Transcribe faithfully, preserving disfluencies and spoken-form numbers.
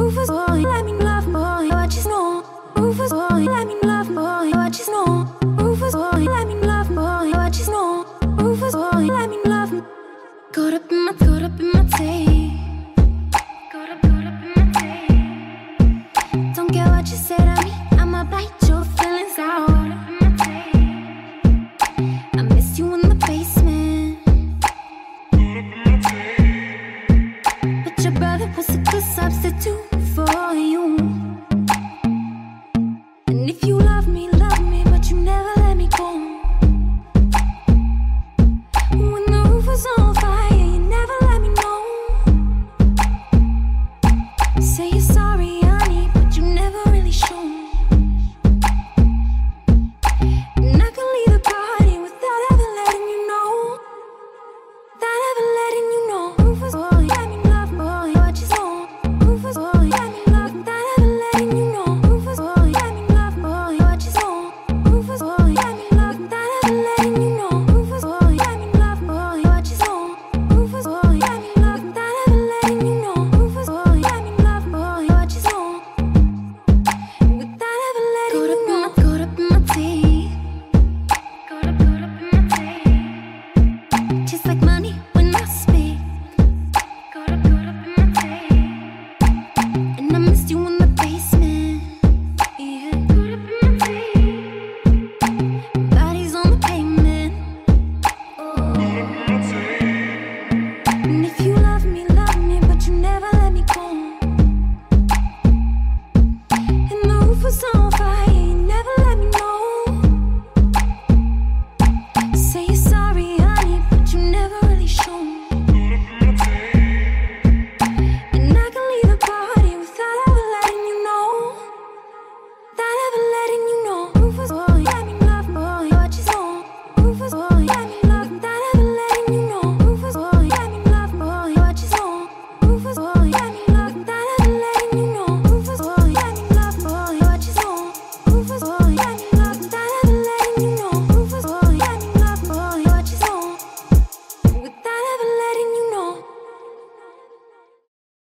Rufus boy, let me love boy, I just know. Rufus boy, let me love boy, I just know. Rufus boy, let me love boy, I just know. Rufus boy, let me love me. Caught up in my, caught up in my tape. Caught up, caught up in my tape. Don't care what you say to me, I'ma bite your feelings out. Caught up in my tape. I miss you in the basement. But your brother was a good substitute for you. And if you love me, love me, but you never let me go. When the roof was on fire, you never let me know. Say you're sorry,